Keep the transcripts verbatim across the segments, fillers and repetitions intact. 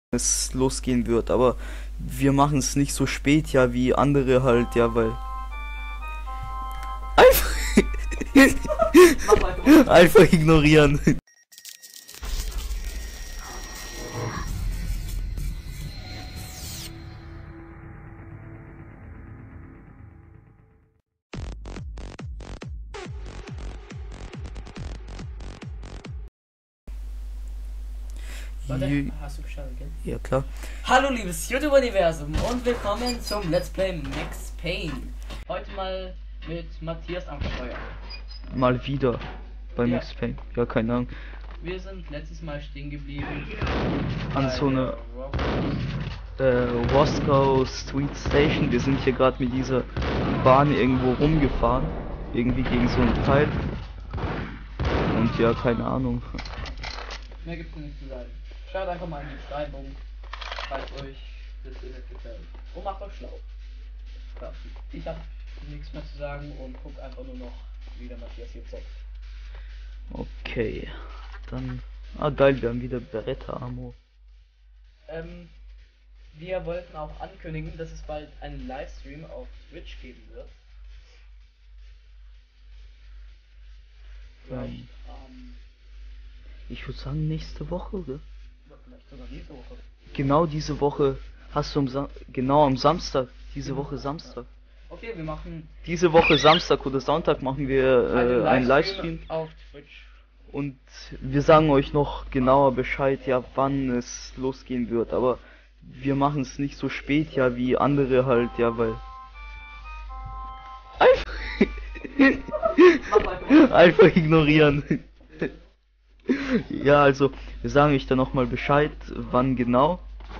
es losgehen wird, aber wir machen es nicht so spät, ja, wie andere halt, ja, weil einfach einfach ignorieren. Warte, hast du gestartet, gell? Ja, klar. Hallo liebes YouTube-Universum und willkommen zum Let's Play Max Payne. Heute mal mit Matthias am Steuer. Mal wieder bei Ja. Max Payne. Ja, keine Ahnung. Wir sind letztes Mal stehen geblieben An bei so einer der äh, Rock- Roscoe Street Station. Wir sind hier gerade mit dieser Bahn irgendwo rumgefahren. Irgendwie gegen so einen Teil. Und ja, keine Ahnung. Mehr gibt's nicht zu sagen. Schaut einfach mal in die Beschreibung, falls euch das Internet gefällt. Und macht euch schlau. Ja, ich hab nichts mehr zu sagen und guck einfach nur noch, wie der Matthias hier zockt. Okay. Dann. Ah, geil, wir haben wieder Beretta-Ammo. Ähm, wir wollten auch ankündigen, dass es bald einen Livestream auf Twitch geben wird. Vielleicht, Ähm, ähm, Ich würde sagen, nächste Woche, oder? oder vielleicht sogar nächste Woche. Genau diese Woche hast du am Sa genau am Samstag, diese Woche Samstag. Okay, wir machen Diese Woche Samstag oder Sonntag machen wir äh, einen Livestream auf Twitch. und wir sagen euch noch genauer Bescheid, ja, wann es losgehen wird, aber wir machen es nicht so spät, ja, wie andere halt, ja, weil einfach, einfach ignorieren. Ja, also wir sagen euch dann nochmal Bescheid, wann genau.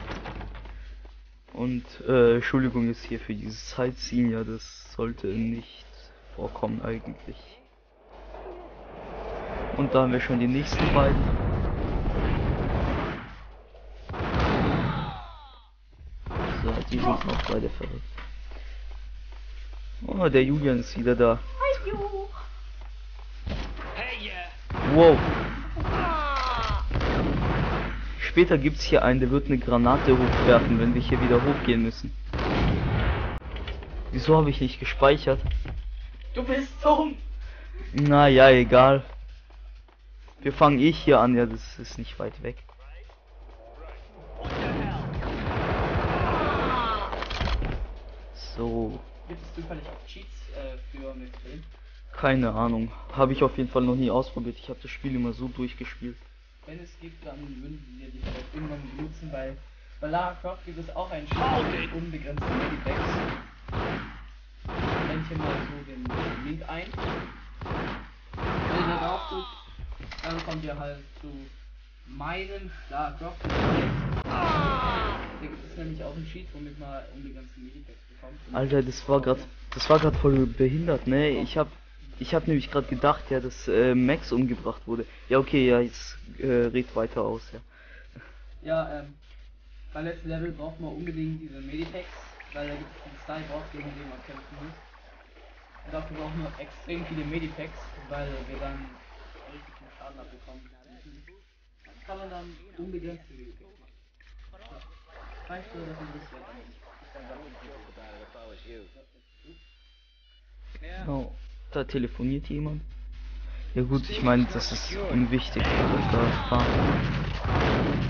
Und äh, Entschuldigung jetzt hier für dieses Sightseeing, ja, das sollte nicht vorkommen eigentlich. Und da haben wir schon die nächsten beiden. So, die sind auch beide verrückt. Oh, der Julian ist wieder da. Wow. Später gibt's hier einen, der wird eine Granate hochwerfen, wenn wir hier wieder hochgehen müssen. Wieso habe ich nicht gespeichert? Du bist dumm! Naja, egal. Wir fangen eh hier an, ja, das ist nicht weit weg. So, Gibt es zufällig auch Cheats äh, für Max Payne? keine Ahnung. Habe ich auf jeden Fall noch nie ausprobiert. Ich habe das Spiel immer so durchgespielt. Wenn es gibt, dann würden wir die vielleicht irgendwann benutzen, weil bei Lara Croft gibt es auch einen Cheat mit unbegrenzten Medipacks. Ich blende hier mal so den Link ein. Wenn ihr drauf drückt, dann kommt ihr halt zu meinem Lara Croft. Da gibt es nämlich auch einen Cheat, womit man unbegrenzte Medipacks bekommt. Alter, das war gerade, das war gerade voll behindert, ne? Ich hab, ich hab nämlich gerade gedacht, ja, dass äh, Max umgebracht wurde. Ja, okay, ja, jetzt äh, red weiter aus, ja. Ja, ähm, beim letzten Level braucht man unbedingt diese Medipacks, weil da gibt es einen Style-Boss, gegen den man kämpfen muss. Und dafür brauchen wir extrem viele Medipacks, weil wir dann richtig viel Schaden abbekommen. Das kann man dann unbegrenzte Medipacks machen. Ja. Falls du das interessiert, Oh, da telefoniert jemand. Ja gut, ich meine, das ist unwichtig. Da fahren.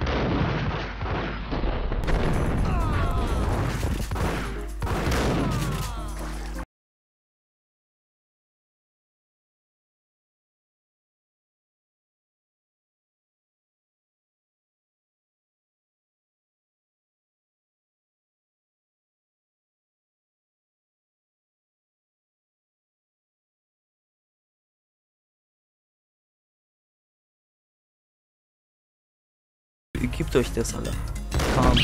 Gebt euch das, Alter. Calm.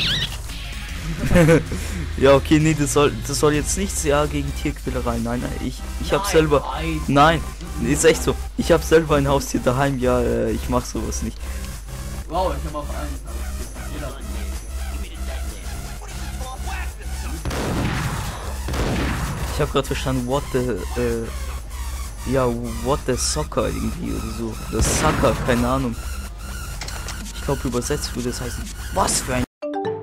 Ja, okay, nee, das soll, das soll jetzt nichts, ja, gegen Tierquälerei. Nein, nein, ich, ich hab Nein, selber, nein. nein, ist echt so. Ich hab selber ein Haustier daheim, ja, äh, ich mach sowas nicht. Wow, ich habe auch einen. Jeder. Ich hab gerade verstanden, what the, äh, ja, what the soccer irgendwie oder so. Das Sucker, keine Ahnung. glaube übersetzt würde es heißen, was für ein...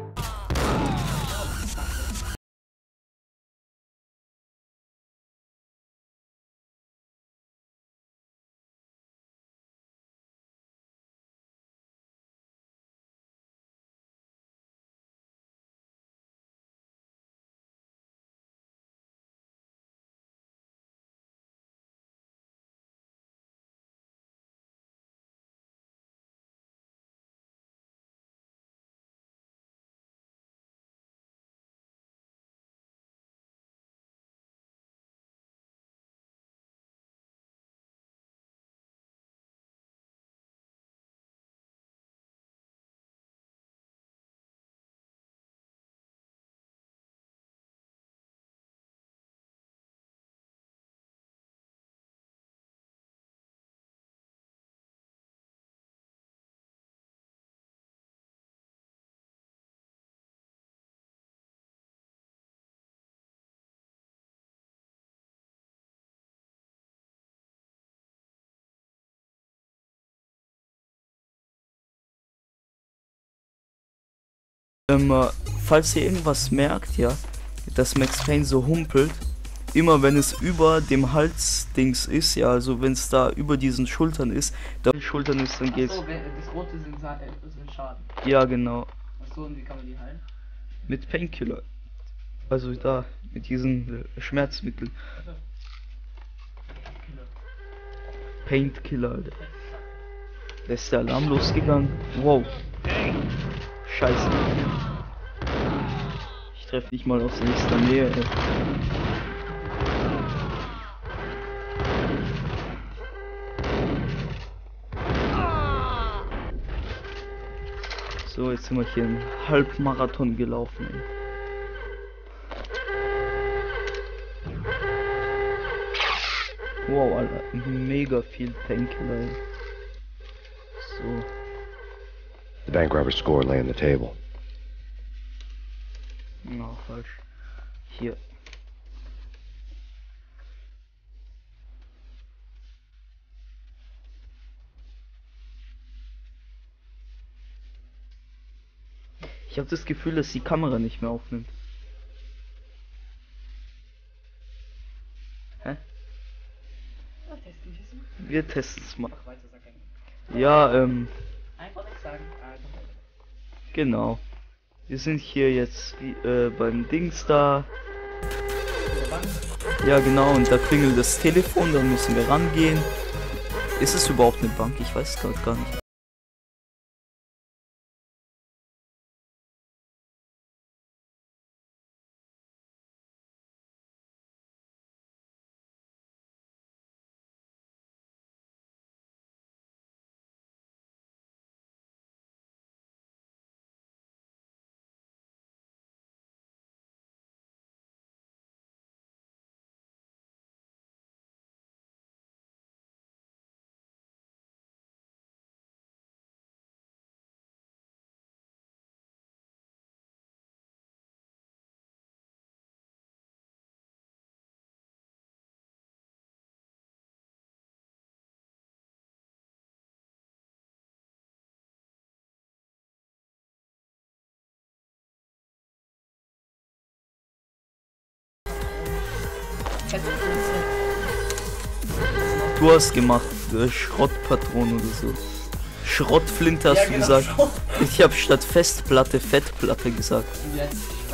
Ähm, äh, falls ihr irgendwas merkt, ja, dass Max Payne so humpelt, immer wenn es über dem Halsdings ist, ja, also wenn es da über diesen Schultern ist, da Schultern ist, dann geht's. Achso, das rote sind, Sa- äh, sind Schaden. Ja, genau. Achso, und wie kann man die heilen? Mit Painkiller. Also da, mit diesen äh, Schmerzmitteln. Painkiller, Alter. Da ist der Alarm losgegangen. Wow. Scheiße. Ich treffe nicht mal aus nächster Nähe, ey. So, jetzt sind wir hier einen Halbmarathon gelaufen, ey. Wow, Alter, mega viel Painkiller, ey. So. The bank robber's score lay on the table. Na, falsch. Hier. Ich habe das Gefühl, dass die Kamera nicht mehr aufnimmt. Hä? Ja, testen wir es mal. Wir testen es mal. Mach weiter, sag einfach. Ja, ähm, Einfach nicht sagen, einfach weiter. genau. Wir sind hier jetzt wie, äh, beim Dings da. Der Bank. Ja, genau, und da klingelt das Telefon, da müssen wir rangehen. Ist es überhaupt eine Bank? Ich weiß es gerade gar nicht. Du hast gemacht, äh, Schrottpatronen oder so. Schrottflinte hast Ja, du genau, gesagt. Schrott. Ich habe statt Festplatte Fettplatte gesagt. Und jetzt.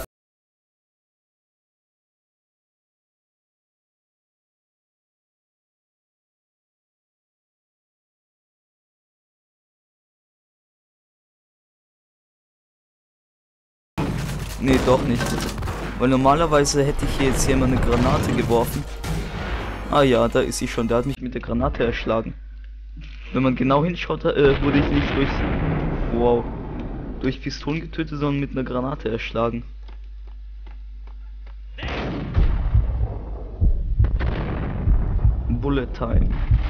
Nee, doch nicht. Weil normalerweise hätte ich hier jetzt jemand eine Granate geworfen. Ah ja, da ist sie schon. Der hat mich mit der Granate erschlagen. Wenn man genau hinschaut, äh, wurde ich nicht durch... Wow. Durch Pistolen getötet, sondern mit einer Granate erschlagen. Bullet Time.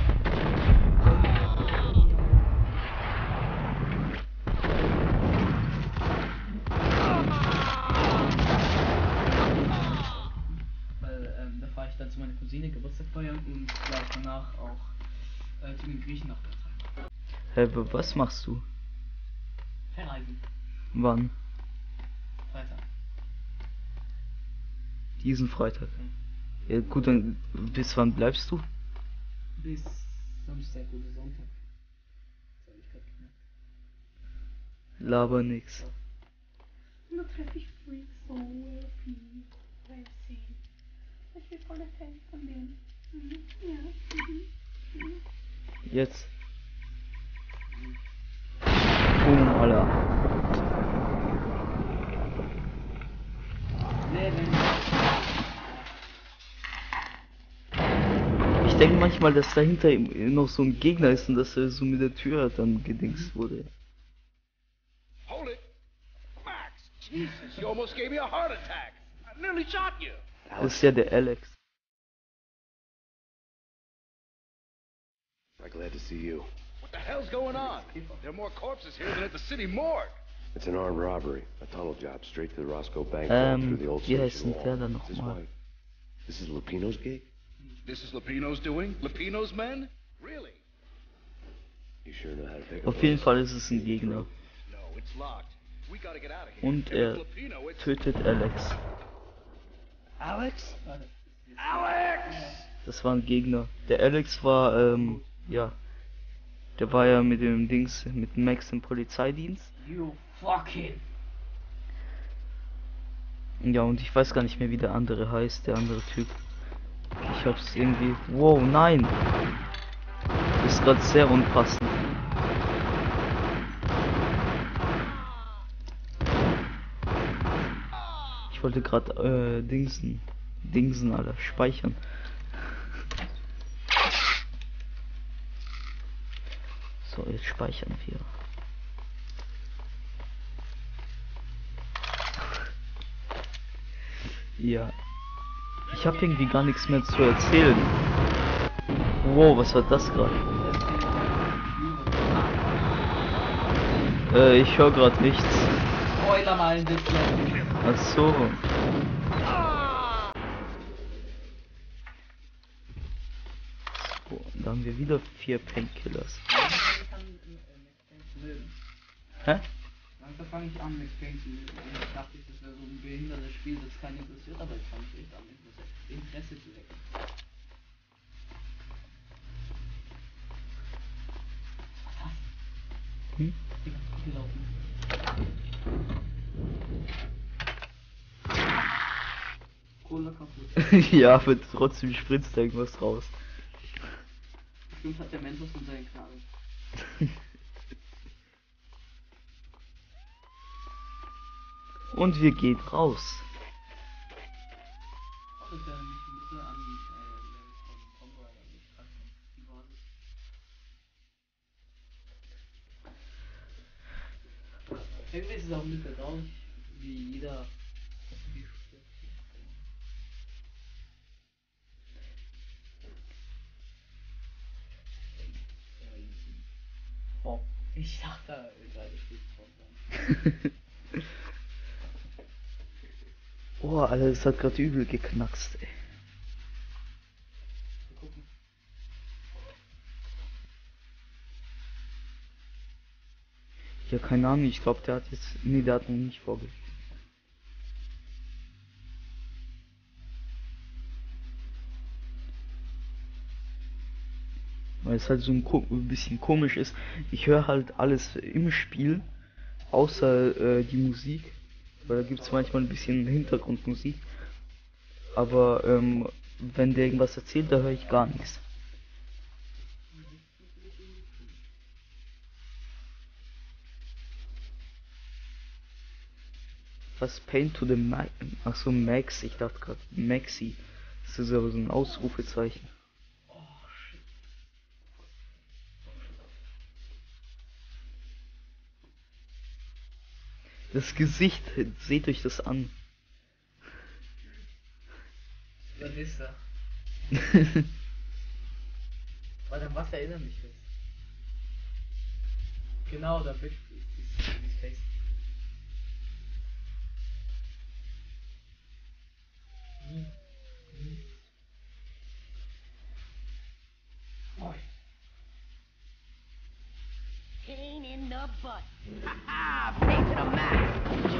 Weil ähm, da fahre ich dann zu meiner Cousine Geburtstag feiern und gleich danach auch äh, zu den Griechen nach Bethlehem. Hä, wa- was machst du? Ivy. Wann? Freitag. Diesen Freitag. Mhm. Ja gut, dann bis wann bleibst du? Bis Samstag oder Sonntag. Das hab ich grad gemerkt. Laber nix. Und dann treffe ich Freaks so, L P, Tracy. Ich bin voll der Fan von denen. Mhm. Ja. Mhm. Mhm. Jetzt. Boom, Alter. Sehr, wenn Ich denke manchmal, dass dahinter im- noch so ein Gegner ist und dass er so mit der Tür dann gedingst wurde. Hold it! Max! Jesus, you almost gave me a heart attack! I nearly shot you! Das ist ja der Alex. I'm glad to see you. What the hell's going on? There are more corpses here than at the city morgue! It's an armed robbery. A tunnel job straight to the Roscoe Bank vault through Ähm, the old wie heißt station denn der wall. dann Is this nochmal? why? This is Lupino's gig? This is Lupino's doing? Lupino's men? Really? You sure know how to pick up Auf jeden those? Fall ist es ein Gegner. No, it's locked. We gotta get out of here. Und If er it's Lupino, it's... tötet Alex. Alex? Warte. Alex! Das war ein Gegner. Der Alex war, ähm, ja. Der war ja mit dem Dings, mit Max im Polizeidienst. You fucking. Ja, und ich weiß gar nicht mehr, wie der andere heißt, der andere Typ. Ich hab's irgendwie... Wow, nein! Das ist gerade sehr unpassend. Ich wollte gerade, äh, Dingsen. Dingsen, Alter. Speichern. So, jetzt speichern wir. Ja. Ich habe irgendwie gar nichts mehr zu erzählen. Wow, was war das gerade? Äh, ich höre gerade nichts. Spoiler mal ein bisschen. Ach so. So, da haben wir wieder vier Painkillers. Ich kann McBain zu mögen. Hä? Langsam fange ich an, McBain zu mögen. Ich dachte, das wäre so ein behindertes Spiel, das keinen interessiert, aber jetzt fange ich echt an, Interesse, Interesse zu wecken. Hm? Ich bin gut gelaufen. Cola kaputt. Ja, aber trotzdem spritzt da irgendwas raus. Bestimmt hat der Mentos in seinen Knarren. Und wir gehen raus. Das ist ja nicht ein bisschen an äh, Level von Tomb Raider gestanden. Wie war das? Irgendwie ist es auch ein bisschen traurig, wie jeder. Bob. Ich dachte, gerade steht Bob. Oh, Alter, das hat gerade übel geknackst, ey. Gucken. Ja, keine Ahnung, ich glaube, der hat jetzt... Nee, der hat noch nicht vorgelegt. Weil es halt so ein, ko ein bisschen komisch ist. Ich höre halt alles im Spiel, außer äh, die Musik. Weil da gibt es manchmal ein bisschen Hintergrundmusik. Aber ähm, wenn der irgendwas erzählt, da höre ich gar nichts. Was Paint to the Max? Achso, Max, ich dachte gerade Maxi. Das ist aber so ein Ausrufezeichen. Das Gesicht, seht euch das an. Was ist da? Warte, was erinnert mich das? Genau, da wird dieses Face. Hm. Hm. Moin. Pain in the a butt. Ha ha! Painted a Max.